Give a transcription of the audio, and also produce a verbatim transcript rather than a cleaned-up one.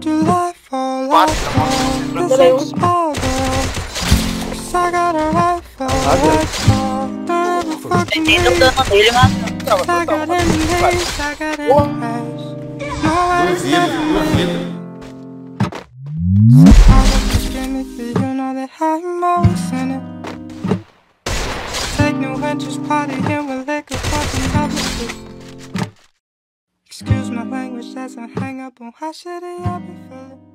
would you lie for, lie for? This ain't small girl, 'cause I got a rifle, rifle. Don't ever fucking leave, 'cause I got enemies, I got enemies. No, I was never made. So I was screaming for you, know that I'm always in it. Take new ventures, partying with liquor, fucking opposite. Excuse my language as I hang up on how shitty I be feeling.